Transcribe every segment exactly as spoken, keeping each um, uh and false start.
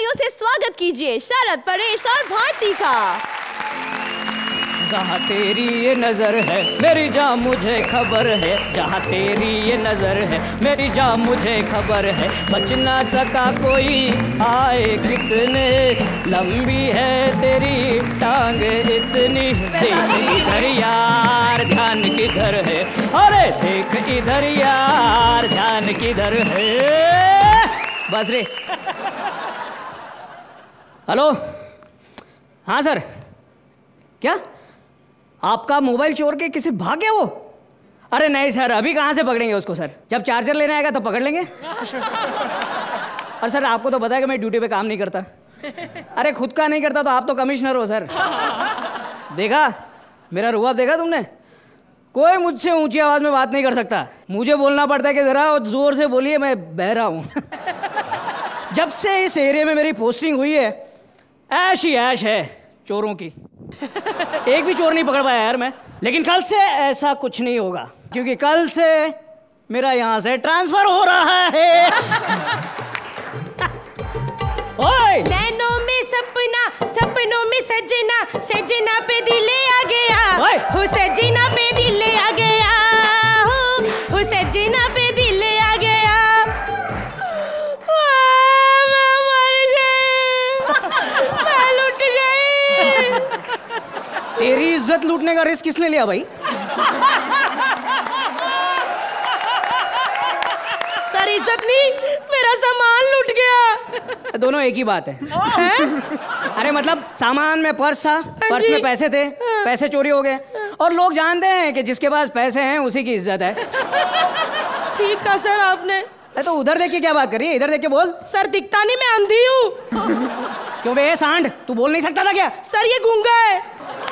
तालियों से स्वागत कीजिए शरद, परेश और भारती का। जहाँ तेरी ये नजर है मेरी जान मुझे खबर है, जहाँ तेरी ये नजर है मेरी जान मुझे खबर है, बच ना सका कोई आए कितने, लंबी है तेरी टांग इतनी, देख इधर यार ध्यान किधर है, अरे देख इधर यार ध्यान किधर है। बस रे। हेलो, हाँ सर, क्या आपका मोबाइल चोर के किसी भाग गया वो? अरे नहीं सर, अभी कहाँ से पकड़ेंगे उसको सर, जब चार्जर लेने आएगा तब पकड़ लेंगे। और सर आपको तो पता है कि मैं ड्यूटी पे काम नहीं करता। अरे खुद का नहीं करता तो आप तो कमिश्नर हो सर। देखा मेरा रुआब, देखा तुमने? कोई मुझसे ऊंची आवाज़ में बात नहीं कर सकता, मुझे बोलना पड़ता है कि ज़रा ज़ोर से बोलिए, मैं बह रहा हूँ। जब से इस एरिया में मेरी पोस्टिंग हुई है ऐश ही ऐश है चोरों की। एक भी चोर नहीं पकड़ पाया यार मैं, लेकिन कल से ऐसा कुछ नहीं होगा क्योंकि कल से मेरा यहाँ से ट्रांसफर हो रहा है। ओए! नैनों में सपना, सपनों में सजना, सजना पे दिले आ गया, हो सजना पे दिले आ गया, हो हो सजना पे दिले आ गया। मैं मर गई, मैं लुट गई। तेरी इज्जत लूटने का रिस्क किसने लिया भाई? सर इज्जत नहीं, मेरा सामान लूट गया। दोनों एक ही बात है, है? अरे मतलब सामान में पर्स था, पर्स में पैसे थे, पैसे चोरी हो गए, और लोग जानते हैं कि जिसके पास पैसे हैं उसी की इज्जत है। ठीक कहा सर आपने। तो उधर देख के क्या बात कर रही है, इधर देख के बोल। सर दिखता नहीं, मैं अंधी हूँ। क्यों बे सांड, तू बोल नहीं सकता था क्या? सर ये गूंगा है।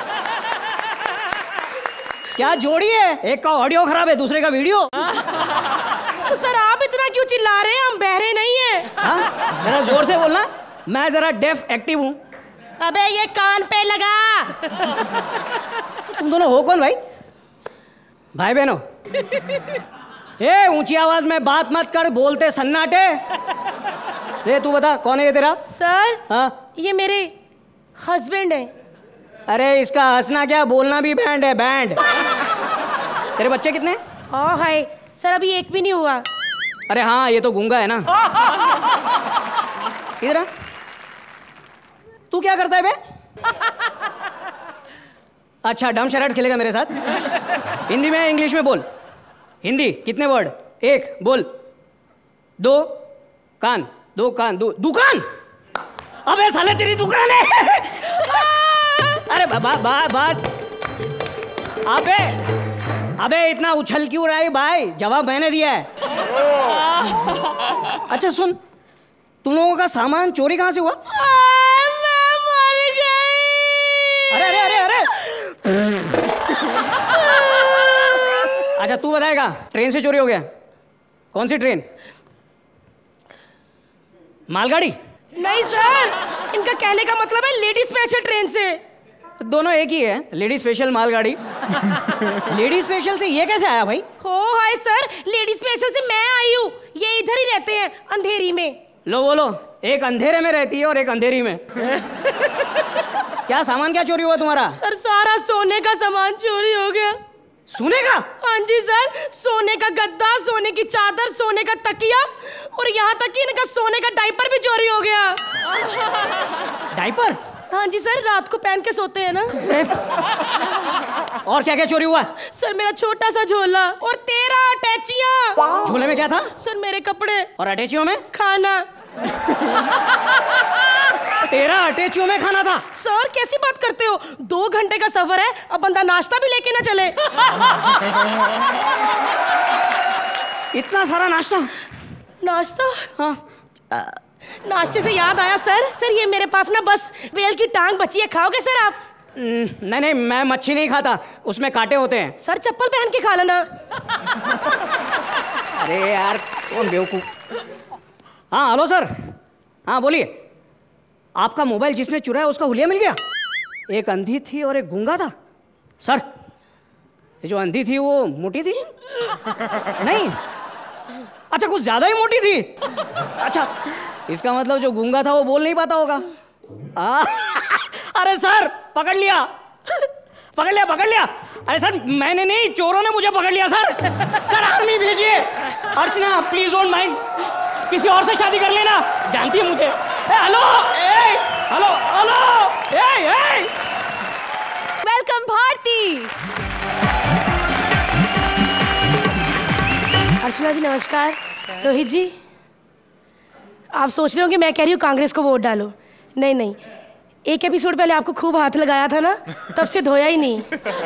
क्या जोड़ी है, एक का ऑडियो खराब है दूसरे का वीडियो। तो सर आप इतना क्यों चिल्ला रहे हैं, हम बहरे नहीं हैं। हाँ जरा जोर से बोलना, मैं जरा डेफ एक्टिव हूँ। अबे ये कान पे लगा। तुम दोनों हो कौन भाई? भाई बहनों? ए ऊंची आवाज में बात मत कर, बोलते सन्नाटे। ये तू बता कौन है ये तेरा? सर हाँ ये मेरे हस्बैंड है। अरे इसका हंसना क्या, बोलना भी बैंड है, बैंड। तेरे बच्चे कितने? ओ हाय सर अभी एक भी नहीं हुआ। अरे हाँ ये तो गूंगा है ना। इधर तू क्या करता है बे? अच्छा डम शराट खेलेगा मेरे साथ? हिंदी में इंग्लिश में बोल। हिंदी कितने वर्ड? एक बोल। दो कान, दो कान, दो दुकान। अबे साले तेरी दुकान है। अरे बा बा बाज। अबे अबे इतना उछल क्यों रहा है भाई, जवाब मैंने दिया है। अच्छा सुन, तुम लोगों का सामान चोरी कहाँ से हुआ? मैं मर गई। अरे अरे अरे अरे अच्छा तू बताएगा, ट्रेन से चोरी हो गया? कौन सी ट्रेन? मालगाड़ी? नहीं सर, इनका कहने का मतलब है लेडी स्पेशल ट्रेन से। दोनों एक ही है, लेडी स्पेशल मालगाड़ी। लेडी स्पेशल से ये कैसे आया भाई? हो हाय सर, लेडी स्पेशल से मैं आई हूँ, ये इधर ही रहते हैं अंधेरी में। लो बोलो, एक अंधेरे में रहती है और एक अंधेरी में। क्या सामान क्या चोरी हुआ तुम्हारा? सर सारा सोने का सामान चोरी हो गया। सोने का? हाँ जी सर, सोने का गद्दा, सोने की चादर, सोने का तकिया, और यहाँ तक कि इनका सोने का डायपर भी चोरी हो गया। डायपर? हाँ जी सर, रात को पहन के सोते हैं ना। और क्या क्या चोरी हुआ? सर मेरा छोटा सा झोला और तेरह अटैचियाँ। झोले में क्या था? सर मेरे कपड़े। और अटैचियों में? खाना। तेरह अटैचियों में खाना था? सर कैसी बात करते हो, दो घंटे का सफर है, अब बंदा नाश्ता भी लेके ना चले। इतना सारा नाश्ता? नाश्ता? हाँ। नाश्ते से याद आया सर, सर ये मेरे पास ना बस बेल की टांग बची है, खाओगे सर आप? नहीं नहीं, मैं मच्छी नहीं खाता, उसमें कांटे होते हैं। सर चप्पल पहन के खा लेना। अरे यार कौन बेवकूफ। हाँ हेलो सर, हाँ बोलिए। आपका मोबाइल जिसने चुराया उसका हुलिया मिल गया? एक अंधी थी और एक गूंगा था। सर ये जो अंधी थी वो मोटी थी? नहीं, अच्छा कुछ ज्यादा ही मोटी थी। अच्छा इसका मतलब जो गूंगा था वो बोल नहीं पाता होगा। आ, अरे सर पकड़ लिया पकड़ लिया पकड़ लिया। अरे सर मैंने नहीं, चोरों ने मुझे पकड़ लिया सर। सर आर्मी भेजिए। अर्चना प्लीज डोंट माइंड, किसी और से शादी कर लेना, जानती है मुझे। Hello hello hello a welcome Bharti. Archana ji नमस्कार। रोहित जी आप सोच रहे हो कि मैं कह रही हूँ कांग्रेस को वोट डालो। नहीं नहीं, एक एपिसोड पहले आपको खूब हाथ लगाया था ना, तब से धोया ही नहीं।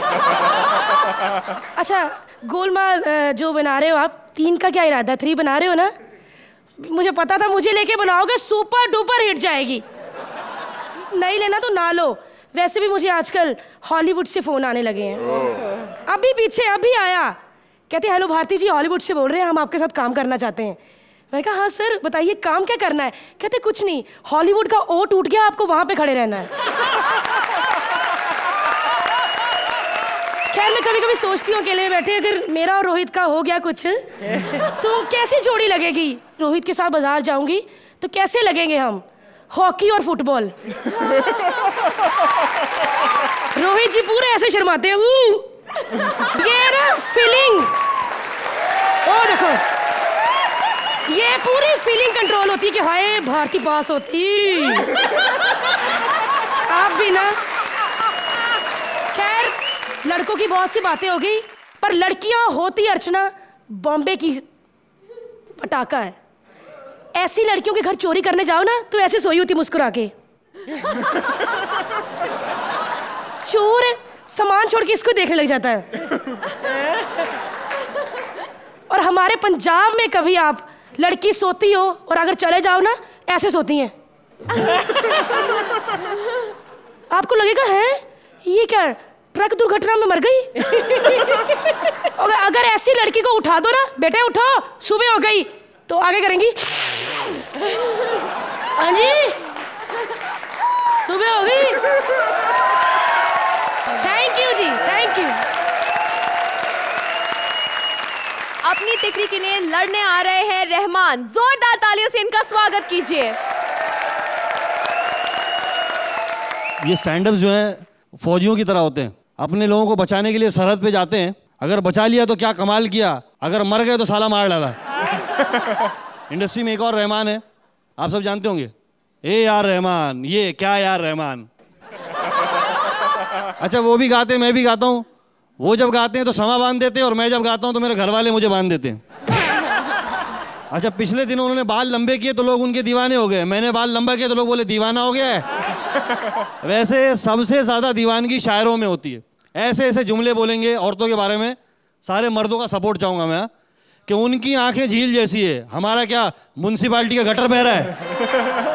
अच्छा गोलमाल जो बना रहे हो आप, तीन का क्या इरादा, थ्री बना रहे हो ना? मुझे पता था मुझे लेके बनाओगे, सुपर डुपर हिट जाएगी। नहीं लेना तो ना लो। वैसे भी मुझे आजकल हॉलीवुड से फ़ोन आने लगे हैं। अभी पीछे अभी आया, कहते हेलो भारती जी हॉलीवुड से बोल रहे हैं, हम आपके साथ काम करना चाहते हैं। मैंने कहा हाँ सर बताइए काम क्या करना है। कहते कुछ नहीं, हॉलीवुड का ओ टूट गया, आपको वहां पे खड़े रहना है। खैर मैं कभी कभी सोचती हूँ अकेले में बैठे, अगर मेरा और रोहित का हो गया कुछ तो कैसी जोड़ी लगेगी। रोहित के साथ बाजार जाऊंगी तो कैसे लगेंगे हम, हॉकी और फुटबॉल। रोहित जी पूरे ऐसे शर्माते हैं, ये ना फीलिंग, ओ देखो ये पूरी फीलिंग कंट्रोल होती है कि हाय भारती पास होती। आप भी ना। खैर लड़कों की बहुत सी बातें हो गई, पर लड़कियां होती अर्चना बॉम्बे की पटाखा है। ऐसी लड़कियों के घर चोरी करने जाओ ना तो ऐसे सोई होती मुस्कुरा के। चोर सामान छोड़ के इसको देखने लग जाता है। और हमारे पंजाब में कभी आप लड़की सोती हो और अगर चले जाओ ना ऐसे सोती हैं। आपको लगेगा है ये क्या ट्रक दुर्घटना में मर गई। अगर अगर ऐसी लड़की को उठा दो ना, बेटे उठो सुबह हो गई, तो आगे करेंगी हाँ जी सुबह हो गई। थैंक यू जी, थैंक यू। अपनी तिकड़ी के लिए लड़ने आ रहे हैं रहमान, जोरदार तालियों से इनका स्वागत कीजिए। ये स्टैंड-अप्स जो हैं फौजियों की तरह होते हैं, अपने लोगों को बचाने के लिए सरहद पे जाते हैं। अगर बचा लिया तो क्या कमाल किया, अगर मर गए तो साला मार डाला। इंडस्ट्री में एक और रहमान है, आप सब जानते होंगे, ए यार रहमान, ये क्या यार रहमान। अच्छा वो भी गाते हैं, मैं भी गाता हूँ। वो जब गाते हैं तो समा बांध देते हैं और मैं जब गाता हूँ तो मेरे घर वाले मुझे बांध देते हैं। अच्छा पिछले दिनों उन्होंने बाल लंबे किए तो लोग उनके दीवाने हो गए, मैंने बाल लंबा किया तो लोग बोले दीवाना हो गया है। वैसे सबसे ज़्यादा दीवानगी शायरों में होती है। ऐसे ऐसे जुमले बोलेंगे औरतों के बारे में, सारे मर्दों का सपोर्ट चाहूँगा मैं कि उनकी आंखें झील जैसी है, हमारा क्या म्युनिसिपालिटी का गटर बह रहा है।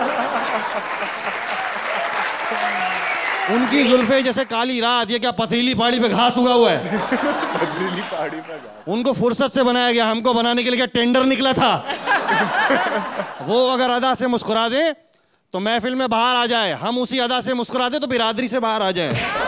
उनकी जुल्फे जैसे काली रात, ये क्या पथरीली पहाड़ी पे घास उगा हुआ है। पथरीली पहाड़ी पे घास। उनको फुर्सत से बनाया गया, हमको बनाने के लिए क्या टेंडर निकला था। वो अगर अदा से मुस्कुरा दे तो महफिल में बाहर आ जाए, हम उसी अदा से मुस्कुरा दे तो बिरादरी से बाहर आ जाए।